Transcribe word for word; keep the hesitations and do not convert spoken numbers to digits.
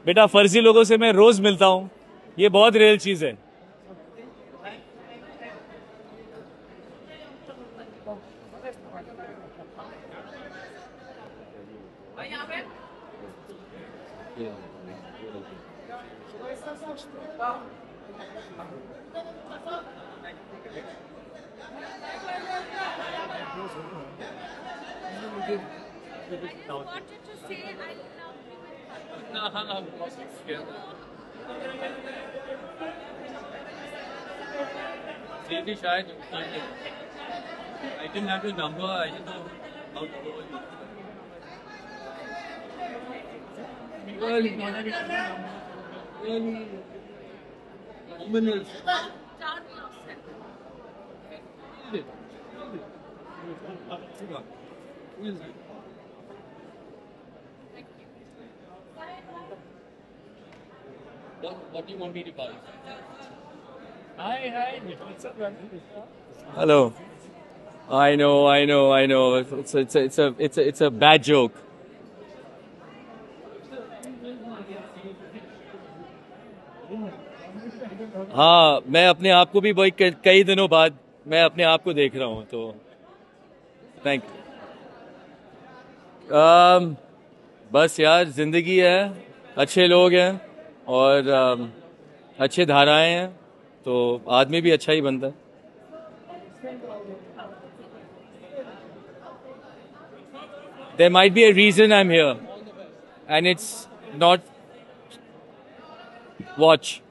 बेटा फर्जी लोगों से मैं रोज मिलता हूँ, ये बहुत रियल चीज है। Maybe Shahid, I didn't have your number. I didn't know how to call you. Really, really, ominous. Who is it? What, what do you want me to buy? Hi, hi. What's up, man? Hello. I know, I know, I know. It's a, it's a, it's a, it's a, it's a bad joke. हाँ, मैं अपने आप को भी भाई कई दिनों बाद मैं अपने आप को देख रहा हूँ, तो थैंक यू। um, बस यार जिंदगी है, अच्छे लोग हैं और um, अच्छे धाराएं हैं, तो आदमी भी अच्छा ही बनता है। There might be a reason I'm here, and it's not watch.